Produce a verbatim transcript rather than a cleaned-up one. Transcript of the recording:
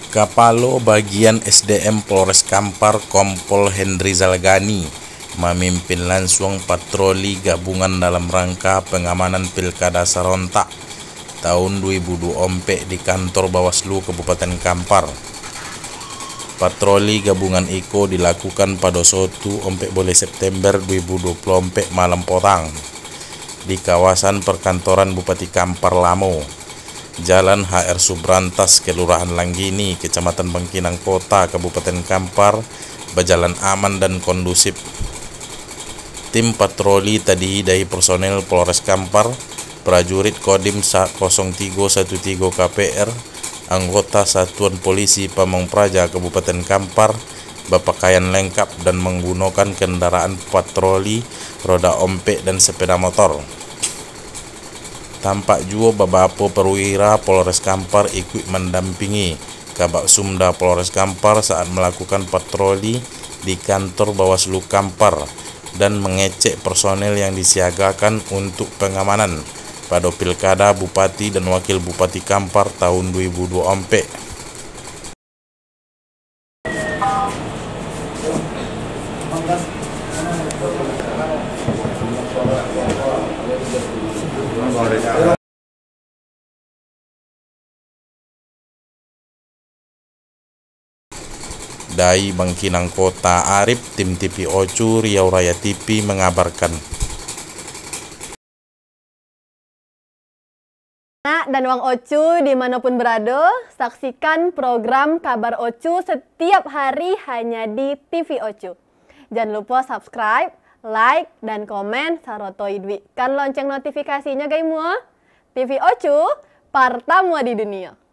Kapalo Bagian S D M Polres Kampar Kompol Henry Zalgani memimpin langsung patroli gabungan dalam rangka pengamanan Pilkada Serentak tahun dua ribu dua puluh empat di kantor Bawaslu Kabupaten Kampar. Patroli gabungan Iko dilakukan pada satu sampai boleh September dua ribu dua puluh empat malam potang di kawasan perkantoran Bupati Kampar Lamo, Jalan H R Subrantas, Kelurahan Langgini, Kecamatan Bangkinang Kota, Kabupaten Kampar, berjalan aman dan kondusif. Tim patroli tadi dari personel Polres Kampar, prajurit Kodim nol tiga satu tiga K P R, anggota Satuan Polisi Pamong Praja Kabupaten Kampar, berpakaian lengkap dan menggunakan kendaraan patroli roda ompek dan sepeda motor. Tampak juga beberapa perwira Polres Kampar ikut mendampingi Kabak Sumda Polres Kampar saat melakukan patroli di kantor Bawaslu Kampar dan mengecek personel yang disiagakan untuk pengamanan pada Pilkada Bupati dan Wakil Bupati Kampar tahun dua ribu dua puluh empat. Dari Bangkinang Kota, Arif, tim T V Ocu, Riau Raya T V mengabarkan. Nah, dan Wang Ocu dimanapun berada, saksikan program Kabar Ocu setiap hari hanya di T V Ocu. Jangan lupa subscribe, like, dan komen, saroto idwi kan lonceng notifikasinya guys semua. T V Ocu, pertama di dunia.